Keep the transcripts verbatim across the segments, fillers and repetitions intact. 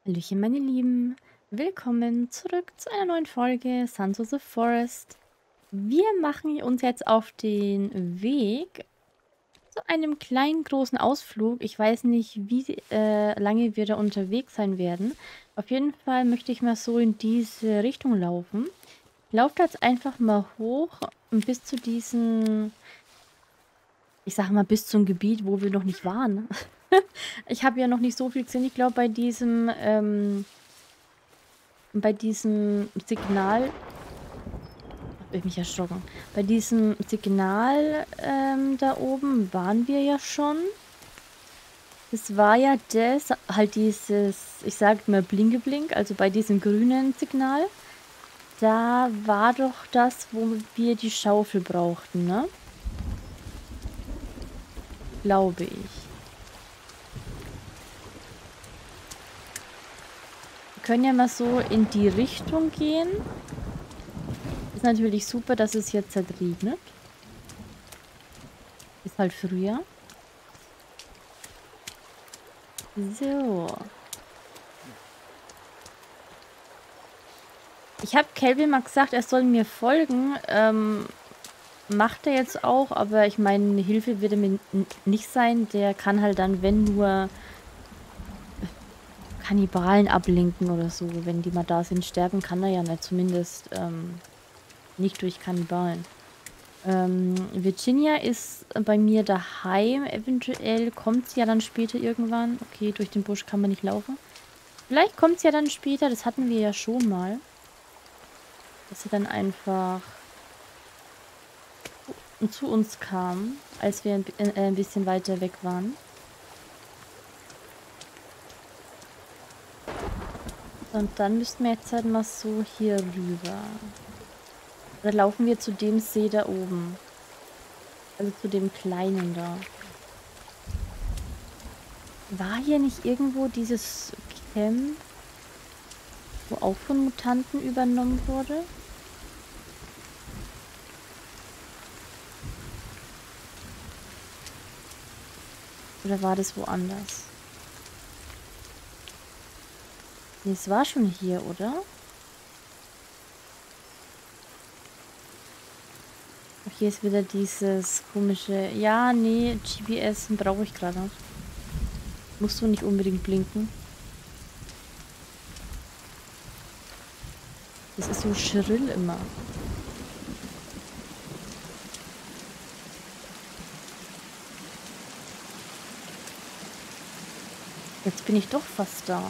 Hallöchen, meine Lieben. Willkommen zurück zu einer neuen Folge Sons of the Forest. Wir machen uns jetzt auf den Weg zu einem kleinen, großen Ausflug. Ich weiß nicht, wie äh, lange wir da unterwegs sein werden. Auf jeden Fall möchte ich mal so in diese Richtung laufen. Lauft jetzt einfach mal hoch bis zu diesem, ich sag mal, bis zum Gebiet, wo wir noch nicht waren. Ich habe ja noch nicht so viel gesehen. Ich glaube, bei diesem, ähm, bei diesem Signal, habe ich mich erschrocken. Bei diesem Signal ähm, da oben waren wir ja schon. Es war ja das, halt dieses, ich sag mal Blinkeblink, also bei diesem grünen Signal. Da war doch das, wo wir die Schaufel brauchten, ne? Glaube ich. Wir können ja mal so in die Richtung gehen. Ist natürlich super, dass es jetzt halt regnet. Ist halt früher. So. Ich habe Kelvin mal gesagt, er soll mir folgen. Ähm, macht er jetzt auch, aber ich meine, eine Hilfe wird er mir nicht sein. Der kann halt dann, wenn nur Kannibalen ablenken oder so. Wenn die mal da sind, sterben kann er ja nicht. Zumindest ähm, nicht durch Kannibalen. Ähm, Virginia ist bei mir daheim. Eventuell kommt sie ja dann später irgendwann. Okay, durch den Busch kann man nicht laufen. Vielleicht kommt sie ja dann später. Das hatten wir ja schon mal. Dass sie dann einfach zu uns kam, als wir ein, äh, ein bisschen weiter weg waren. Und dann müssten wir jetzt halt mal so hier rüber. Oder laufen wir zu dem See da oben? Also zu dem kleinen da. War hier nicht irgendwo dieses Camp, wo auch von Mutanten übernommen wurde? Oder war das woanders? Nee, es war schon hier, oder? Ach, hier ist wieder dieses komische... Ja, nee, G P S brauche ich gerade nicht. Musst du nicht unbedingt blinken. Das ist so schrill immer. Jetzt bin ich doch fast da.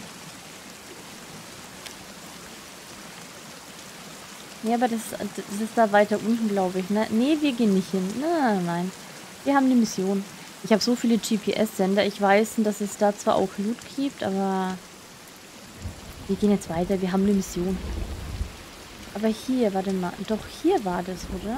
Ja, aber das, das ist da weiter unten, glaube ich. Ne? Nee, wir gehen nicht hin. Nein, nein, nein. Wir haben eine Mission. Ich habe so viele G P S-Sender. Ich weiß, dass es da zwar auch Loot gibt, aber wir gehen jetzt weiter. Wir haben eine Mission. Aber hier, warte mal. Doch, hier war das, oder?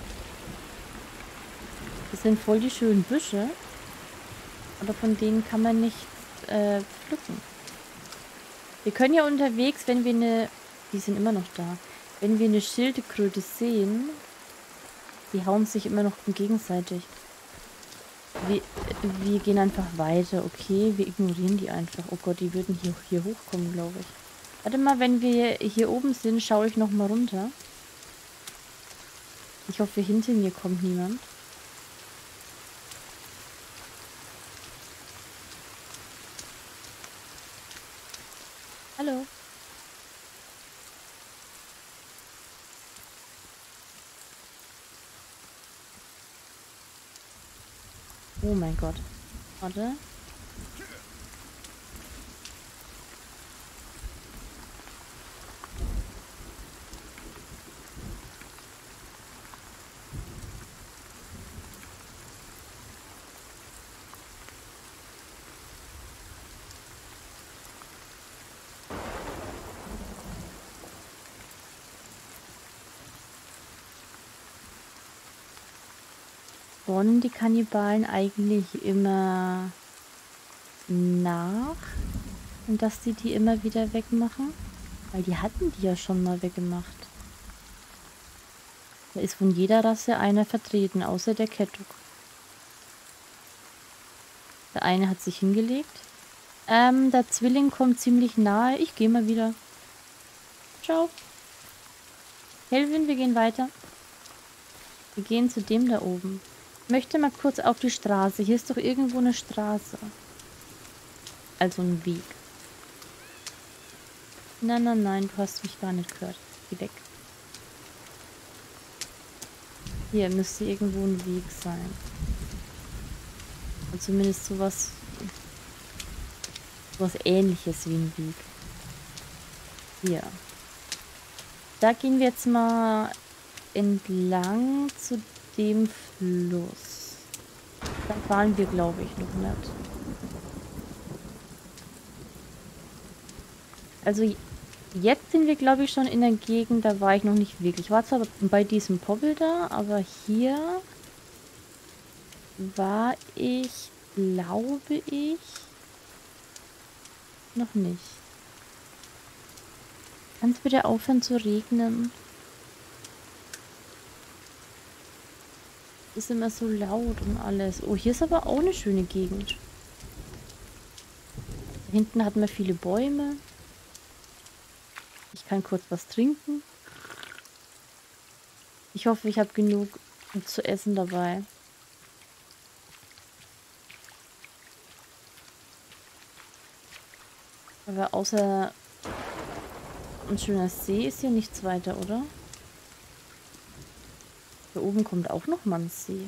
Das sind voll die schönen Büsche. Aber von denen kann man nicht äh, pflücken. Wir können ja unterwegs, wenn wir eine... Die sind immer noch da. Wenn wir eine Schildkröte sehen, die hauen sich immer noch gegenseitig. Wir, wir gehen einfach weiter, okay? Wir ignorieren die einfach. Oh Gott, die würden hier, hier hochkommen, glaube ich. Warte mal, wenn wir hier oben sind, schaue ich noch mal runter. Ich hoffe, hinter mir kommt niemand. Hallo. Oh mein Gott. Warte. Spawnen die Kannibalen eigentlich immer nach? Und dass sie die immer wieder wegmachen? Weil die hatten die ja schon mal weggemacht. Da ist von jeder Rasse einer vertreten, außer der Kettuk. Der eine hat sich hingelegt. Ähm, der Zwilling kommt ziemlich nahe. Ich gehe mal wieder. Ciao. Kelvin, wir gehen weiter. Wir gehen zu dem da oben. Ich möchte mal kurz auf die Straße. Hier ist doch irgendwo eine Straße. Also ein Weg. Nein, nein, nein, du hast mich gar nicht gehört. Geh weg. Hier müsste irgendwo ein Weg sein. Und zumindest sowas, sowas Ähnliches wie ein Weg. Hier. Da gehen wir jetzt mal entlang zu dem Fluss. Da waren wir, glaube ich, noch nicht. Also jetzt sind wir, glaube ich, schon in der Gegend, da war ich noch nicht wirklich. Ich war zwar bei diesem Poppel da, aber hier war ich, glaube ich, noch nicht. Kann es bitte aufhören zu regnen? Ist immer so laut und alles. Oh, hier ist aber auch eine schöne Gegend. Da hinten hat man viele Bäume. Ich kann kurz was trinken. Ich hoffe, ich habe genug zu essen dabei. Aber außer ein schöner See ist hier nichts weiter, oder? Da oben kommt auch noch mal ein See.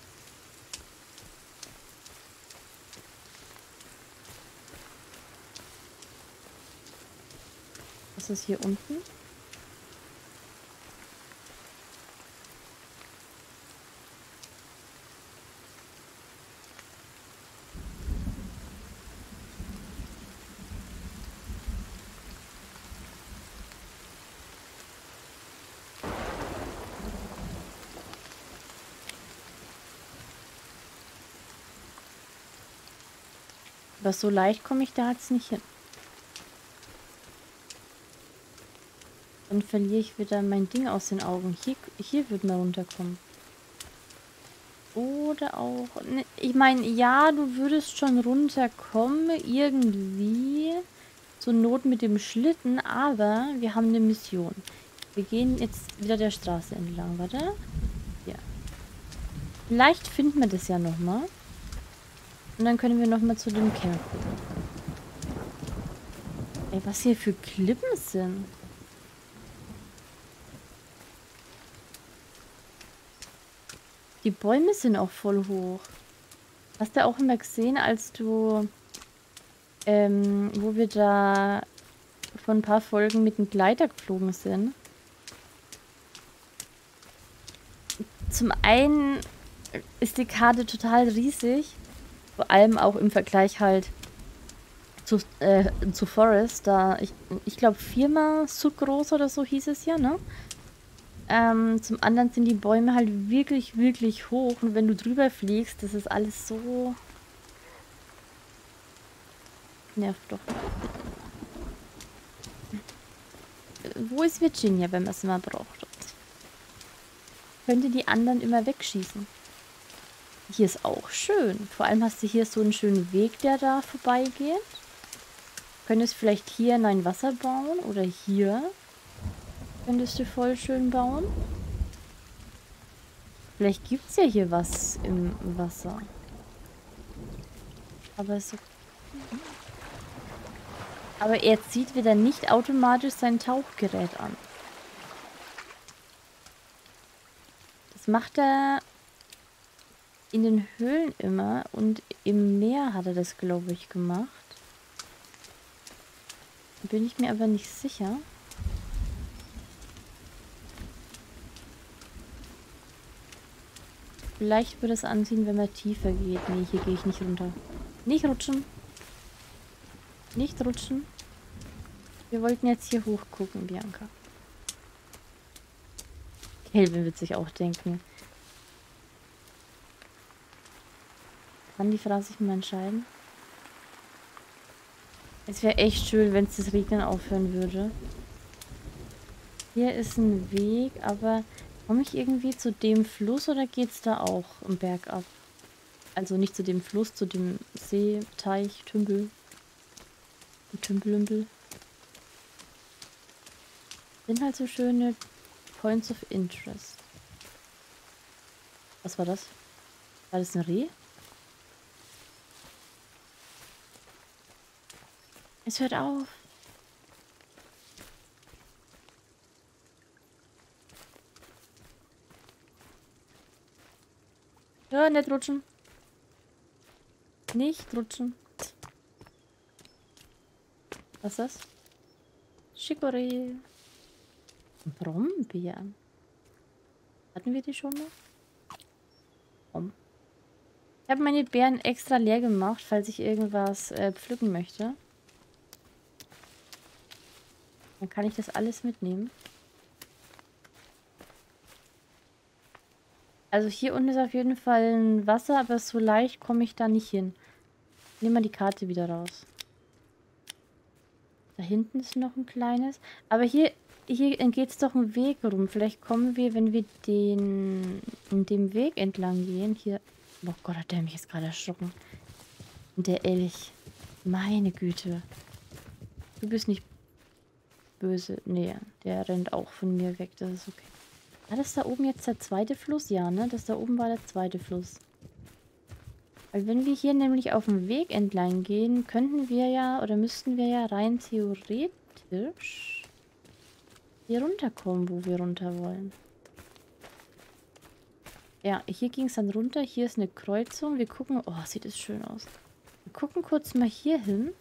Was ist hier unten? Aber so leicht komme ich da jetzt nicht hin. Dann verliere ich wieder mein Ding aus den Augen. Hier, hier wird man runterkommen. Oder auch... Ne, ich meine, ja, du würdest schon runterkommen. Irgendwie. Zur Not mit dem Schlitten. Aber wir haben eine Mission. Wir gehen jetzt wieder der Straße entlang. Warte. Ja. Vielleicht finden wir das ja nochmal. Und dann können wir nochmal zu dem Camp gucken. Ey, was hier für Klippen sind. Die Bäume sind auch voll hoch. Hast du auch immer gesehen, als du, ähm, wo wir da vor ein paar Folgen mit dem Gleiter geflogen sind? Zum einen ist die Karte total riesig. Vor allem auch im Vergleich halt zu, äh, zu Forest. Da, ich, ich glaube, viermal so groß oder so hieß es ja, ne? Ähm, zum anderen sind die Bäume halt wirklich, wirklich hoch. Und wenn du drüber fliegst, das ist alles so... Nervt doch. Wo ist Virginia, wenn man es mal braucht? Könnte die anderen immer wegschießen. Hier ist auch schön. Vor allem hast du hier so einen schönen Weg, der da vorbeigeht. Könntest vielleicht hier in ein Wasser bauen. Oder hier. Könntest du voll schön bauen. Vielleicht gibt es ja hier was im Wasser. Aber so. Aber er zieht wieder nicht automatisch sein Tauchgerät an. Das macht er in den Höhlen immer. Und im Meer hat er das, glaube ich, gemacht. Bin ich mir aber nicht sicher. Vielleicht wird es anziehen, wenn man tiefer geht. Nee, hier gehe ich nicht runter. Nicht rutschen. Nicht rutschen. Wir wollten jetzt hier hoch gucken, Bianca. Kelvin wird sich auch denken. Kann die Frau sich mal entscheiden? Es wäre echt schön, wenn es das Regnen aufhören würde. Hier ist ein Weg, aber komme ich irgendwie zu dem Fluss oder geht es da auch im Berg ab? Also nicht zu dem Fluss, zu dem See, Teich, Tümpel. Tümpelümpel. Sind halt so schöne Points of Interest. Was war das? War das ein Reh? Es hört auf. Ja, nicht rutschen. Nicht rutschen. Was ist das? Chicorée. Brombeeren. Hatten wir die schon mal? Warum? Ich habe meine Beeren extra leer gemacht, falls ich irgendwas äh, pflücken möchte. Dann kann ich das alles mitnehmen. Also hier unten ist auf jeden Fall ein Wasser, aber so leicht komme ich da nicht hin. Nehmen wir die Karte wieder raus. Da hinten ist noch ein kleines. Aber hier, hier geht es doch einen Weg rum. Vielleicht kommen wir, wenn wir den in dem Weg entlang gehen. Hier. Oh Gott, hat der mich jetzt gerade erschrocken. Der Elch. Meine Güte. Du bist nicht böse. Nee, der rennt auch von mir weg. Das ist okay. War das da oben jetzt der zweite Fluss? Ja, ne? Das da oben war der zweite Fluss. Weil wenn wir hier nämlich auf dem Weg entlang gehen, könnten wir ja, oder müssten wir ja rein theoretisch hier runterkommen, wo wir runter wollen. Ja, hier ging es dann runter. Hier ist eine Kreuzung. Wir gucken... Oh, sieht das schön aus. Wir gucken kurz mal hier hin.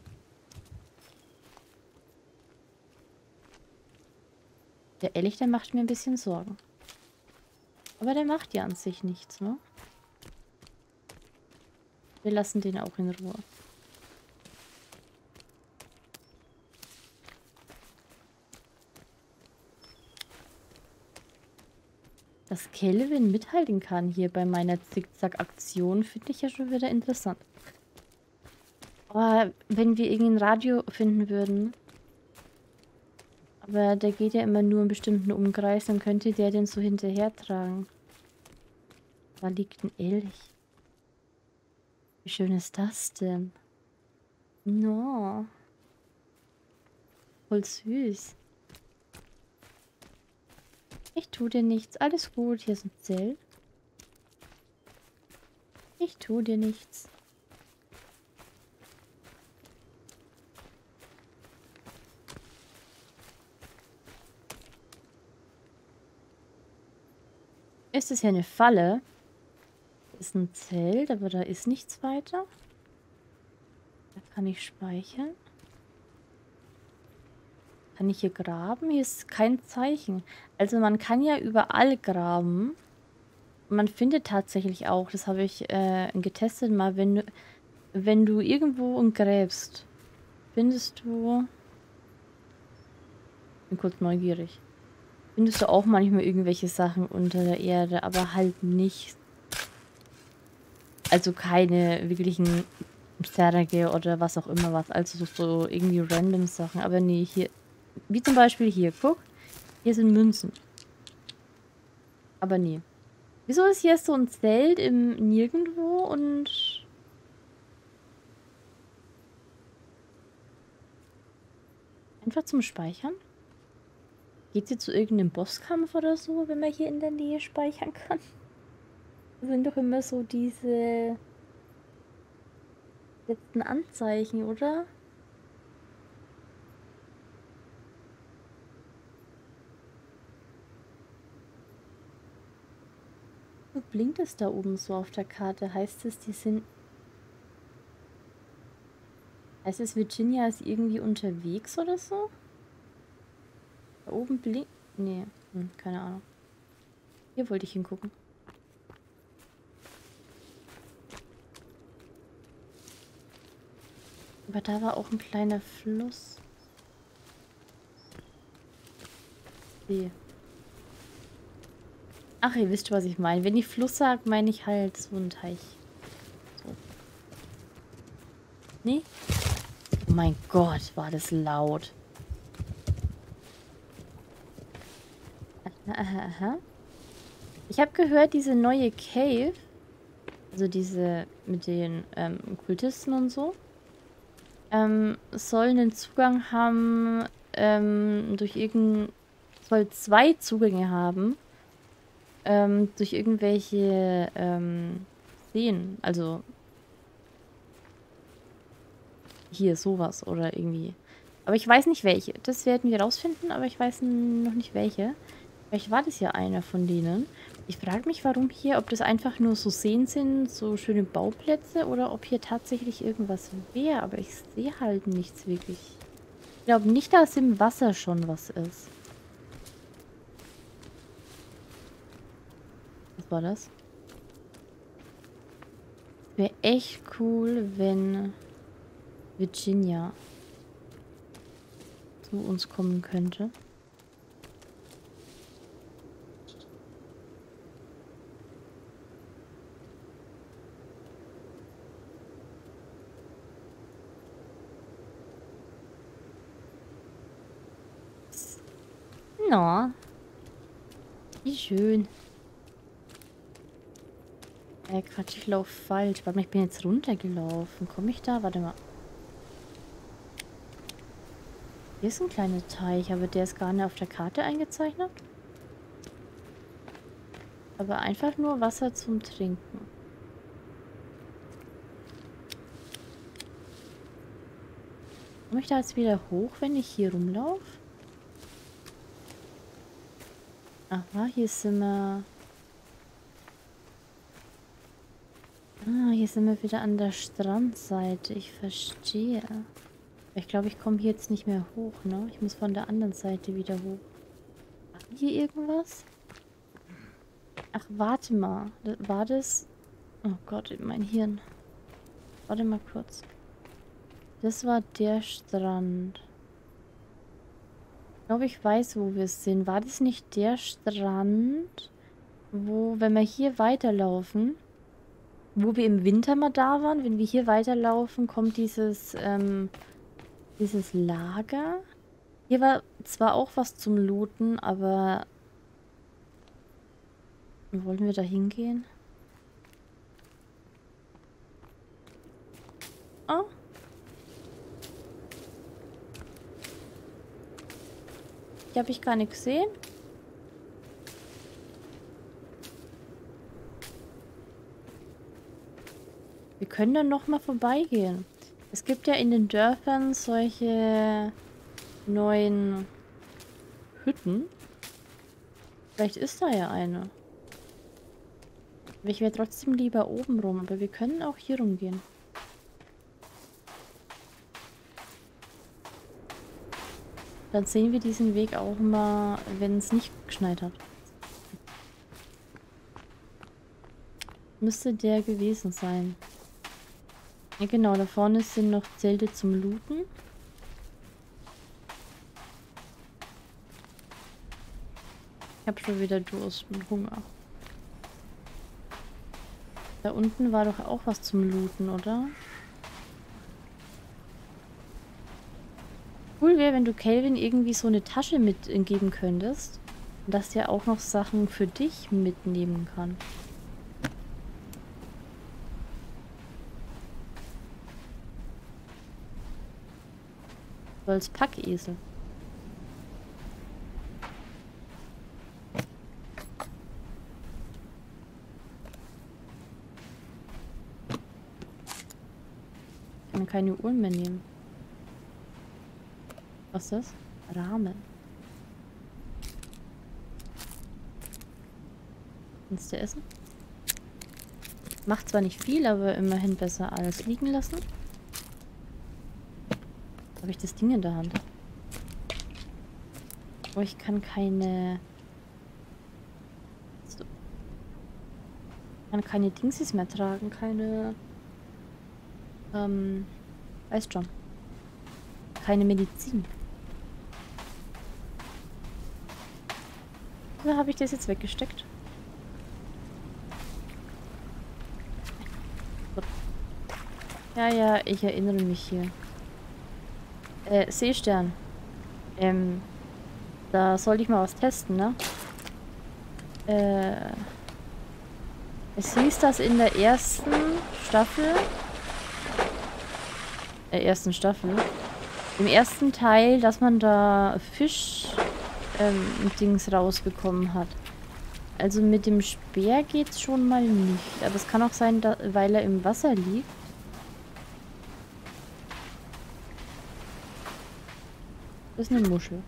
Der Elch, der macht mir ein bisschen Sorgen. Aber der macht ja an sich nichts, ne? Wir lassen den auch in Ruhe. Dass Kelvin mithalten kann hier bei meiner Zickzack-Aktion, finde ich ja schon wieder interessant. Aber wenn wir irgendein Radio finden würden, aber der geht ja immer nur einen bestimmten Umkreis, dann könnte der den so hinterher tragen. Da liegt ein Elch. Wie schön ist das denn? No. Voll süß. Ich tue dir nichts. Alles gut. Hier ist ein Zelt. Ich tue dir nichts. Ist es hier eine Falle? Ist ein Zelt, aber da ist nichts weiter. Da kann ich speichern. Kann ich hier graben? Hier ist kein Zeichen. Also man kann ja überall graben. Man findet tatsächlich auch, das habe ich äh, getestet mal, wenn du, wenn du irgendwo gräbst, findest du... Ich bin kurz neugierig. Findest du auch manchmal irgendwelche Sachen unter der Erde, aber halt nicht... Also keine wirklichen Särge oder was auch immer was. Also so irgendwie random Sachen. Aber nee, hier... Wie zum Beispiel hier, guck. Hier sind Münzen. Aber nee. Wieso ist hier so ein Zelt im Nirgendwo und... Einfach zum Speichern? Geht sie zu irgendeinem Bosskampf oder so, wenn man hier in der Nähe speichern kann? Das sind doch immer so diese letzten Anzeichen, oder? Wo blinkt es da oben so auf der Karte? Heißt es, die sind... Heißt es, Virginia ist irgendwie unterwegs oder so? Da oben blinkt... Nee, hm, keine Ahnung. Hier wollte ich hingucken. Aber da war auch ein kleiner Fluss. See. Ach, ihr wisst, was ich meine. Wenn ich Fluss sage, meine ich halt so einen Teich. So. Nee? Oh mein Gott, war das laut. Aha, aha, aha. Ich habe gehört, diese neue Cave, also diese mit den ähm, Kultisten und so, ähm, soll einen Zugang haben, ähm, durch irgendein, soll zwei Zugänge haben, ähm, durch irgendwelche, ähm, Seen. Also hier sowas oder irgendwie. Aber ich weiß nicht welche. Das werden wir rausfinden, aber ich weiß noch nicht welche. Vielleicht war das ja einer von denen. Ich frage mich, warum hier, ob das einfach nur so Seen sind, so schöne Bauplätze oder ob hier tatsächlich irgendwas wäre. Aber ich sehe halt nichts wirklich. Ich glaube nicht, dass im Wasser schon was ist. Was war das? Wäre echt cool, wenn Virginia zu uns kommen könnte. Na, wie schön. Äh, Quatsch, ich laufe falsch. Warte mal, ich bin jetzt runtergelaufen. Komme ich da? Warte mal. Hier ist ein kleiner Teich, aber der ist gar nicht auf der Karte eingezeichnet. Aber einfach nur Wasser zum Trinken. Komme ich da jetzt wieder hoch, wenn ich hier rumlaufe? Aha, hier sind wir... Ah, hier sind wir wieder an der Strandseite. Ich verstehe. Ich glaube, ich komme hier jetzt nicht mehr hoch, ne? Ich muss von der anderen Seite wieder hoch. War hier irgendwas? Ach, warte mal. War das... Oh Gott, mein Hirn. Warte mal kurz. Das war der Strand. Ich glaube, ich weiß, wo wir sind. War das nicht der Strand, wo, wenn wir hier weiterlaufen, wo wir im Winter mal da waren, wenn wir hier weiterlaufen, kommt dieses, ähm, dieses Lager? Hier war zwar auch was zum Looten, aber wollen wir da hingehen? Oh. Hier habe ich gar nicht gesehen. Wir können dann noch mal vorbeigehen. Es gibt ja in den Dörfern solche neuen Hütten. Vielleicht ist da ja eine. Aber ich wäre trotzdem lieber oben rum. Aber wir können auch hier rumgehen. Dann sehen wir diesen Weg auch mal, wenn es nicht geschneit hat. Müsste der gewesen sein. Ja genau, da vorne sind noch Zelte zum Looten. Ich habe schon wieder Durst und Hunger. Da unten war doch auch was zum Looten, oder? Cool wäre, wenn du Kelvin irgendwie so eine Tasche mitgeben könntest. Und dass der auch noch Sachen für dich mitnehmen kann. So als Packesel. Ich kann keine Uhren mehr nehmen. Was ist das? Rahmen. Kannst du essen? Macht zwar nicht viel, aber immerhin besser alles liegen lassen. Habe ich das Ding in der Hand? Oh, ich kann keine... So. Ich kann keine Dingsies mehr tragen, keine... Ähm... Weißt schon. Keine Medizin. Oder habe ich das jetzt weggesteckt? Ja, ja, ich erinnere mich hier. Äh, Seestern. Ähm, da sollte ich mal was testen, ne? Äh, es hieß, dass in der ersten Staffel der ersten Staffel. Im ersten Teil, dass man da Fisch ähm, Dings rausbekommen hat. Also mit dem Speer geht's schon mal nicht. Aber es kann auch sein, da, weil er im Wasser liegt. Das ist eine Muschel.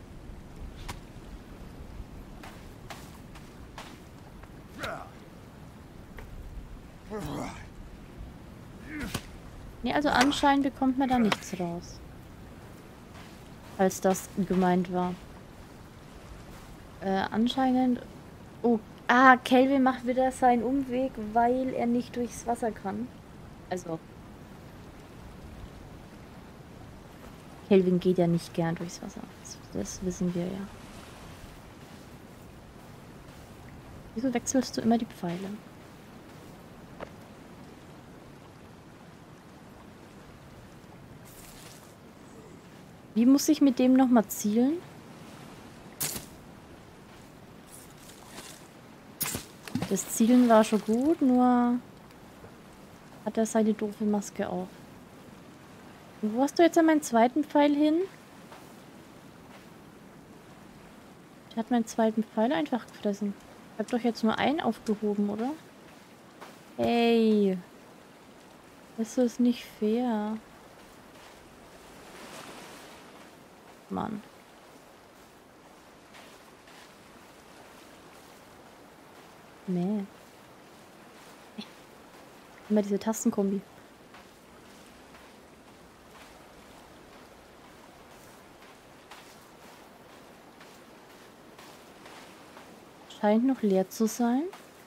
Ne, also anscheinend bekommt man da nichts raus. Als das gemeint war. Äh, anscheinend... Oh, ah, Kelvin macht wieder seinen Umweg, weil er nicht durchs Wasser kann. Also... Kelvin geht ja nicht gern durchs Wasser. Das, das wissen wir ja. Wieso wechselst du immer die Pfeile? Wie muss ich mit dem nochmal zielen? Das Zielen war schon gut, nur hat er seine doofe Maske auf. Und wo hast du jetzt an meinen zweiten Pfeil hin? Der hat meinen zweiten Pfeil einfach gefressen. Ich hab doch jetzt nur einen aufgehoben, oder? Hey. Das ist nicht fair. Mann. Nee. Immer diese Tastenkombi. Scheint noch leer zu sein.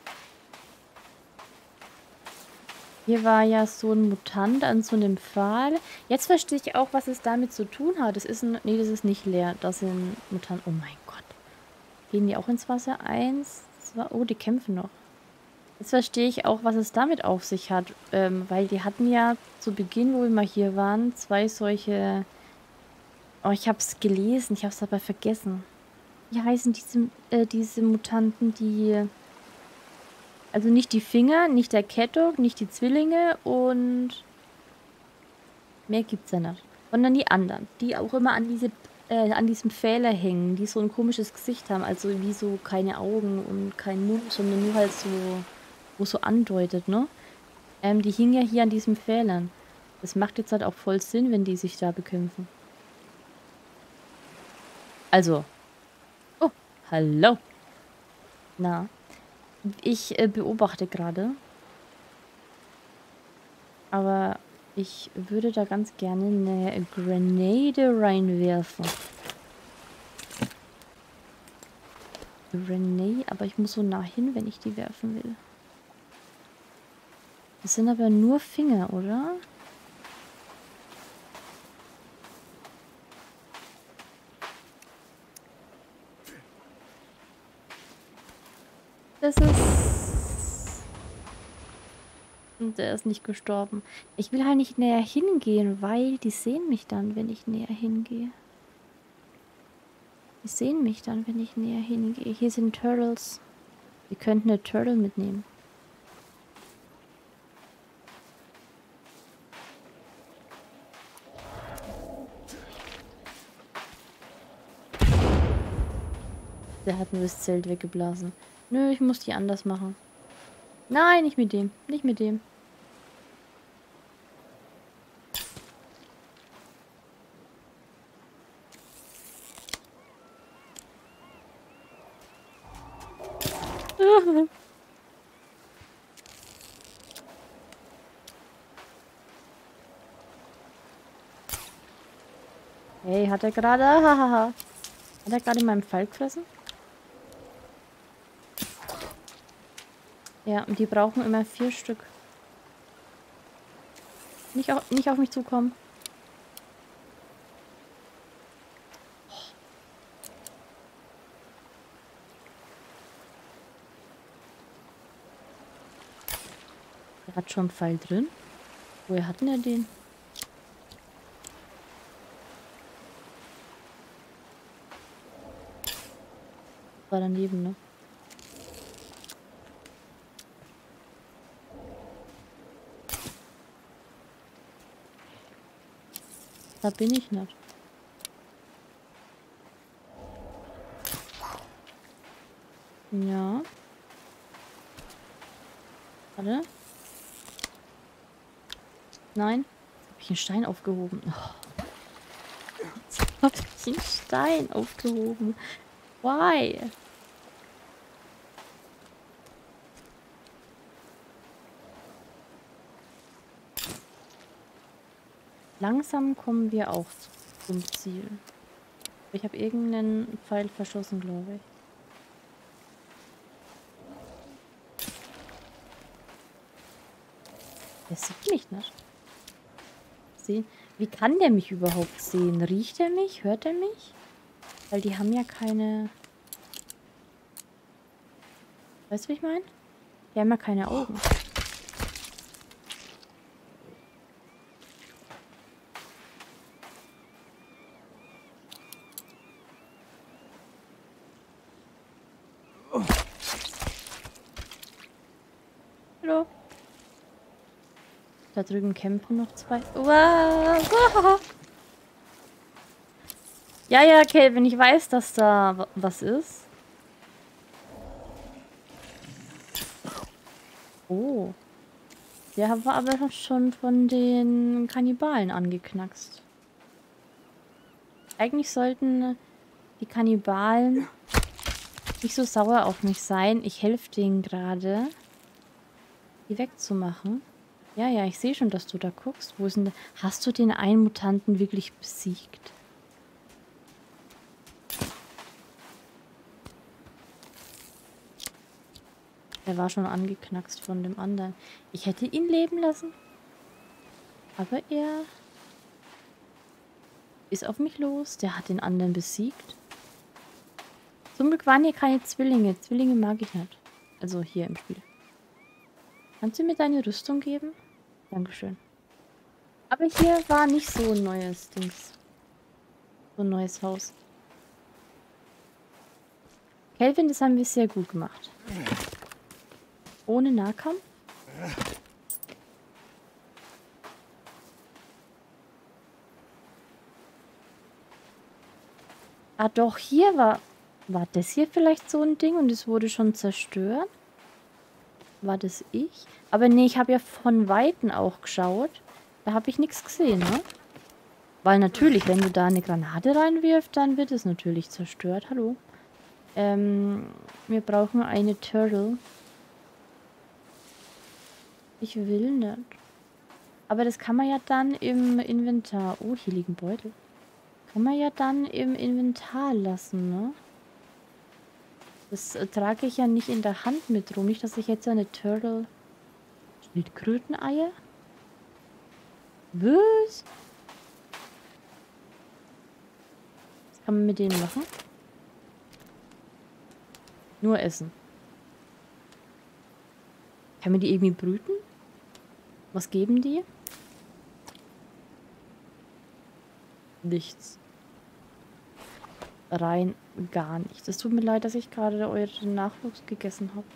Hier war ja so ein Mutant an so einem Pfahl. Jetzt verstehe ich auch, was es damit zu tun hat. Das ist ein... Nee, das ist nicht leer. Das sind Mutanten. Oh mein Gott. Gehen die auch ins Wasser? Eins, zwei... Oh, die kämpfen noch. Jetzt verstehe ich auch, was es damit auf sich hat. Ähm, weil die hatten ja zu Beginn, wo wir mal hier waren, zwei solche... Oh, ich habe es gelesen. Ich habe es aber vergessen. Wie heißen diese, äh, diese Mutanten, die... Also nicht die Finger, nicht der Catdog, nicht die Zwillinge und mehr gibt's ja nicht. Sondern die anderen, die auch immer an diese äh, an diesem Pfähler hängen, die so ein komisches Gesicht haben, also wie so keine Augen und kein Mund, sondern nur halt so, wo so andeutet, ne? Ähm, die hingen ja hier an diesen Pfählern. Das macht jetzt halt auch voll Sinn, wenn die sich da bekämpfen. Also. Oh, hallo. Na. Ich äh, beobachte gerade. Aber ich würde da ganz gerne eine Grenade reinwerfen. Grenade, aber ich muss so nah hin, wenn ich die werfen will. Das sind aber nur Finger, oder? Das ist... Und der ist nicht gestorben. Ich will halt nicht näher hingehen, weil die sehen mich dann, wenn ich näher hingehe. Die sehen mich dann, wenn ich näher hingehe. Hier sind Turtles. Wir könnten eine Turtle mitnehmen. Der hat nur das Zelt weggeblasen. Nö, ich muss die anders machen. Nein, nicht mit dem. Nicht mit dem. Hey, hat er gerade... Hahaha. Hat er gerade meinen Pfeil gefressen? Ja, und die brauchen immer vier Stück. Nicht auf, nicht auf mich zukommen. Der hat schon einen Pfeil drin. Woher hatten er den? War daneben, ne? Da bin ich nicht. Ja. Warte. Nein. Jetzt habe ich einen Stein aufgehoben. Oh. Jetzt habe ich einen Stein aufgehoben. Why? Langsam kommen wir auch zum Ziel. Ich habe irgendeinen Pfeil verschossen, glaube ich. Der sieht mich nicht. Sehen. Wie kann der mich überhaupt sehen? Riecht er mich? Hört er mich? Weil die haben ja keine... Weißt du, wie ich meine? Die haben ja keine Augen. Hallo? Da drüben kämpfen noch zwei. Wow. Ja, ja, okay, wenn ich weiß, dass da was ist. Oh. Der war aber schon von den Kannibalen angeknackst. Eigentlich sollten die Kannibalen nicht so sauer auf mich sein. Ich helfe denen gerade, die wegzumachen. Ja, ja, ich sehe schon, dass du da guckst. Wo ist denn der? Hast du den einen Mutanten wirklich besiegt? Er war schon angeknackst von dem anderen. Ich hätte ihn leben lassen. Aber er ist auf mich los. Der hat den anderen besiegt. Zum Glück waren hier keine Zwillinge. Zwillinge mag ich nicht. Also hier im Spiel. Kannst du mir deine Rüstung geben? Dankeschön. Aber hier war nicht so ein neues Dings. So ein neues Haus. Kelvin, das haben wir sehr gut gemacht. Ohne Nahkampf. Ah doch, hier war... War das hier vielleicht so ein Ding und es wurde schon zerstört? War das ich? Aber nee, ich habe ja von Weitem auch geschaut. Da habe ich nichts gesehen, ne? Weil natürlich, wenn du da eine Granate reinwirfst, dann wird es natürlich zerstört. Hallo. Ähm, wir brauchen eine Turtle. Ich will nicht. Aber das kann man ja dann im Inventar... Oh, hier liegen Beutel. Kann man ja dann im Inventar lassen, ne? Das äh, trage ich ja nicht in der Hand mit rum. Nicht, dass ich jetzt eine Turtle... Schildkröteneier? Was? Was kann man mit denen machen? Nur essen. Kann man die irgendwie brüten? Was geben die? Nichts. Rein gar nicht. Es tut mir leid, dass ich gerade euren Nachwuchs gegessen habe.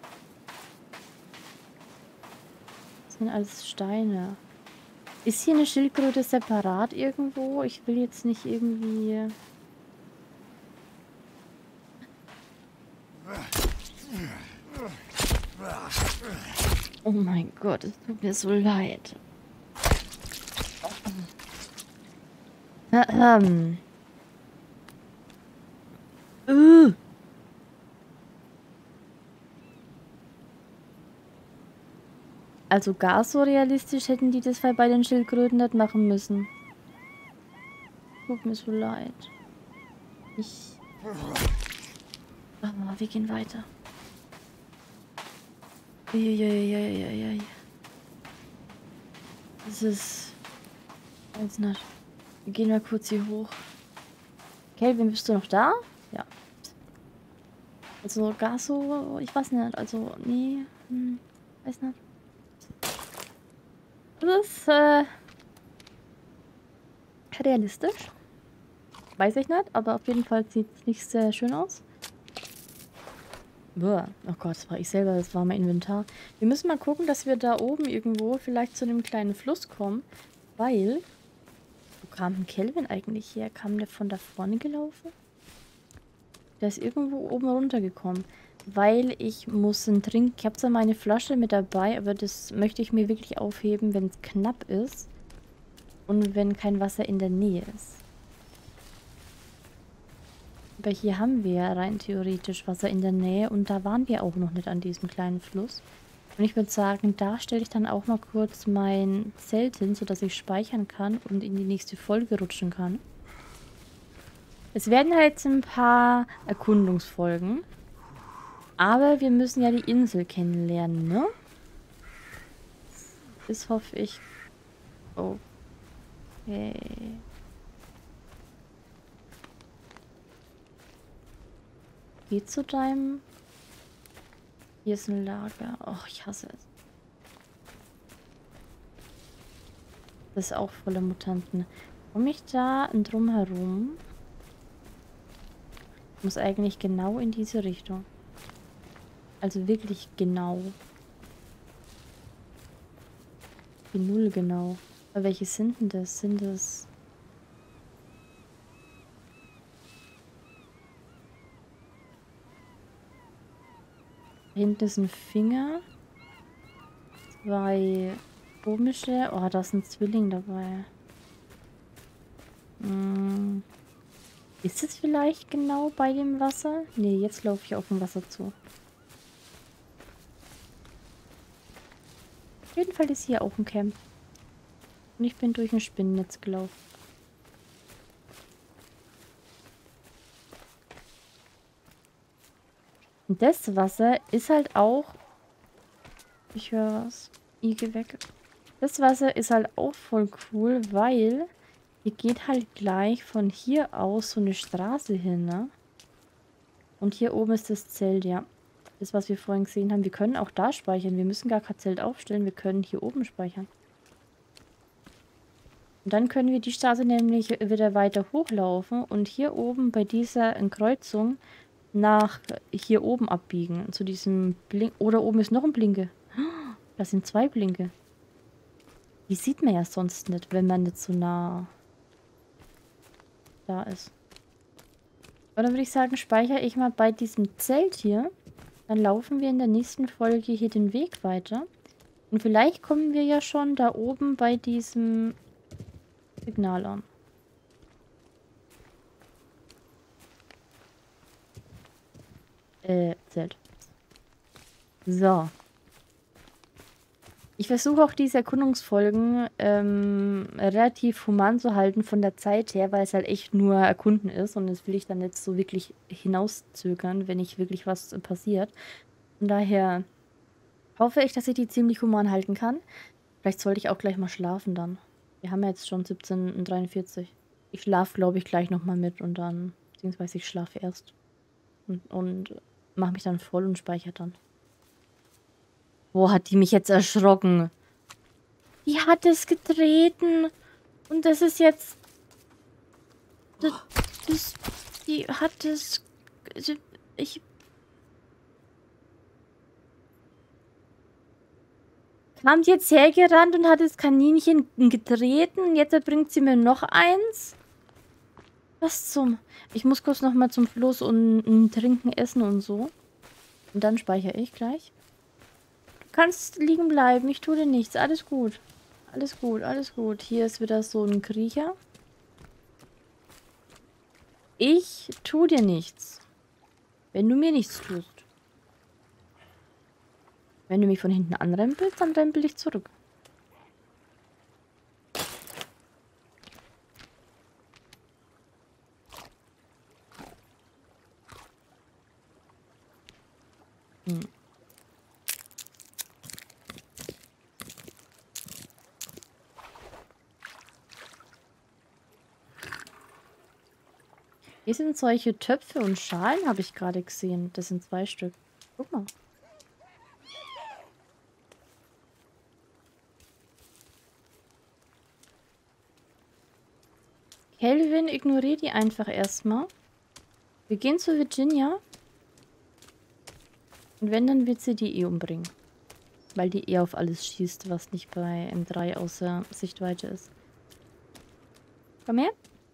Das sind alles Steine. Ist hier eine Schildkröte separat irgendwo? Ich will jetzt nicht irgendwie... Oh mein Gott, es tut mir so leid. Ähm. Uh. Also gar so realistisch hätten die das bei den Schildkröten nicht machen müssen. Tut mir so leid. Ich... Aber wir gehen weiter. Uiuiuiuiui. Das ist... Weiß nicht. Wir gehen mal kurz hier hoch. Kelvin, bist du noch da? Ja. Also gar so... Ich weiß nicht. Also, nee. Hm, weiß nicht. Das ist, äh... realistisch. Weiß ich nicht, aber auf jeden Fall sieht es nicht sehr schön aus. Boah. Oh Gott, das war ich selber, das war mein Inventar. Wir müssen mal gucken, dass wir da oben irgendwo vielleicht zu einem kleinen Fluss kommen, weil... kam denn Kelvin eigentlich her? Kam der von da vorne gelaufen? Der ist irgendwo oben runtergekommen. Weil ich muss einen Trink... Ich habe zwar meine Flasche mit dabei, aber das möchte ich mir wirklich aufheben, wenn es knapp ist. Und wenn kein Wasser in der Nähe ist. Aber hier haben wir ja rein theoretisch Wasser in der Nähe. Und da waren wir auch noch nicht an diesem kleinen Fluss. Und ich würde sagen, da stelle ich dann auch mal kurz mein Zelt hin, sodass ich speichern kann und in die nächste Folge rutschen kann. Es werden halt ein paar Erkundungsfolgen. Aber wir müssen ja die Insel kennenlernen, ne? Das hoffe ich. Okay. Geh zu deinem... Hier ist ein Lager. Och, ich hasse es. Das ist auch voller Mutanten. Komme ich da drum herum? Ich muss eigentlich genau in diese Richtung. Also wirklich genau. Wie null genau. Aber welche sind denn das? Sind das... Da hinten ist ein Finger. Zwei komische... Oh, da ist ein Zwilling dabei. Hm. Ist es vielleicht genau bei dem Wasser? Nee, jetzt laufe ich auf dem Wasser zu. Auf jeden Fall ist hier auch ein Camp. Und ich bin durch ein Spinnennetz gelaufen. Und das Wasser ist halt auch... Ich höre was. Ich geh weg. Das Wasser ist halt auch voll cool, weil hier geht halt gleich von hier aus so eine Straße hin, ne? Und hier oben ist das Zelt, ja. Das, was wir vorhin gesehen haben. Wir können auch da speichern. Wir müssen gar kein Zelt aufstellen. Wir können hier oben speichern. Und dann können wir die Straße nämlich wieder weiter hochlaufen und hier oben bei dieser Kreuzung nach hier oben abbiegen. Zu diesem Blink... Oder oben ist noch ein Blinke. Das sind zwei Blinke. Die sieht man ja sonst nicht, wenn man nicht so nah da ist. Aber dann würde ich sagen, speichere ich mal bei diesem Zelt hier. Dann laufen wir in der nächsten Folge hier den Weg weiter. Und vielleicht kommen wir ja schon da oben bei diesem Signal an. Äh, Zelt. So. Ich versuche auch diese Erkundungsfolgen ähm, relativ human zu halten von der Zeit her, weil es halt echt nur erkunden ist und das will ich dann jetzt so wirklich hinauszögern, wenn nicht wirklich was passiert. Von daher hoffe ich, dass ich die ziemlich human halten kann. Vielleicht sollte ich auch gleich mal schlafen dann. Wir haben ja jetzt schon siebzehn Uhr dreiundvierzig. Ich schlafe, glaube ich, gleich nochmal mit und dann, beziehungsweise ich schlafe erst. Und, und mache mich dann voll und speichere dann. Boah, hat die mich jetzt erschrocken. Die hat es getreten. Und das ist jetzt... Das... das die hat es... Ich... Kam die jetzt hergerannt und hat das Kaninchen getreten. Jetzt bringt sie mir noch eins. Was zum... Ich muss kurz nochmal zum Fluss und, und trinken, essen und so. Und dann speichere ich gleich. Kannst liegen bleiben, ich tue dir nichts. Alles gut. Alles gut, alles gut. Hier ist wieder so ein Kriecher. Ich tue dir nichts. Wenn du mir nichts tust. Wenn du mich von hinten anrempelst, dann rempel ich zurück. Hm. Hier sind solche Töpfe und Schalen, habe ich gerade gesehen. Das sind zwei Stück. Guck mal. Kelvin, ignoriere die einfach erstmal. Wir gehen zu Virginia. Und wenn, dann wird sie die eh umbringen. Weil die eh auf alles schießt, was nicht bei M drei außer Sichtweite ist. Komm her.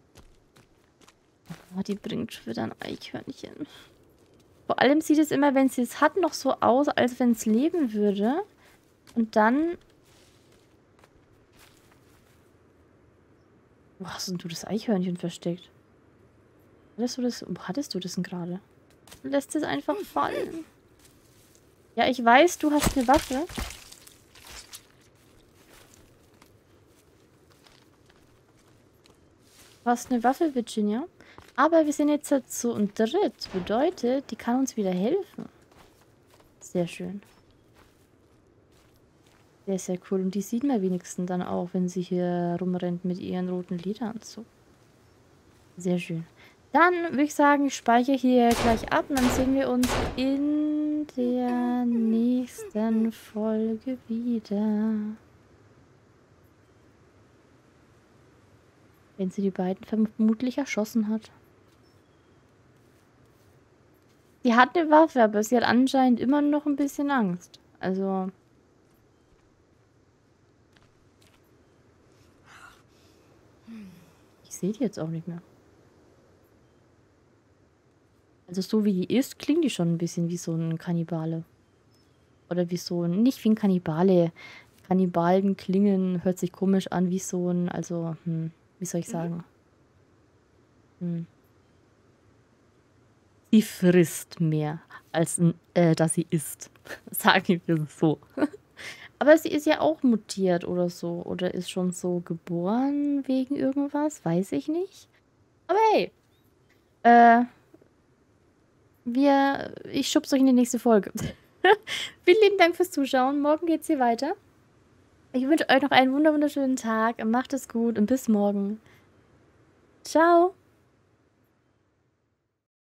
Oh, die bringt schon wieder ein Eichhörnchen. Vor allem sieht es immer, wenn sie es hat, noch so aus, als wenn es leben würde. Und dann... Wo hast denn du das Eichhörnchen versteckt? Hattest du das, wo hattest du das denn gerade? Lässt es einfach fallen. Ja, ich weiß, du hast eine Waffe. Du hast eine Waffe, Virginia. Aber wir sind jetzt halt zu und dritt. Bedeutet, die kann uns wieder helfen. Sehr schön. Sehr, sehr cool. Und die sieht man wenigstens dann auch, wenn sie hier rumrennt mit ihren roten Lederanzug. Sehr schön. Dann würde ich sagen, ich speichere hier gleich ab und dann sehen wir uns in der nächsten Folge wieder. Wenn sie die beiden vermutlich erschossen hat. Sie hat eine Waffe, aber sie hat anscheinend immer noch ein bisschen Angst. Also... Ich sehe die jetzt auch nicht mehr. Also so wie die ist, klingt die schon ein bisschen wie so ein Kannibale. Oder wie so ein... Nicht wie ein Kannibale. Kannibalen klingen, hört sich komisch an, wie so ein... Also, hm, wie soll ich sagen? Hm. Sie frisst mehr, als äh, dass sie isst. Sagen wir es so. Aber sie ist ja auch mutiert oder so. Oder ist schon so geboren wegen irgendwas. Weiß ich nicht. Aber hey. Äh. Wir. Ich schub's euch in die nächste Folge. Vielen lieben Dank fürs Zuschauen. Morgen geht's hier weiter. Ich wünsche euch noch einen wunderschönen Tag. Macht es gut und bis morgen. Ciao.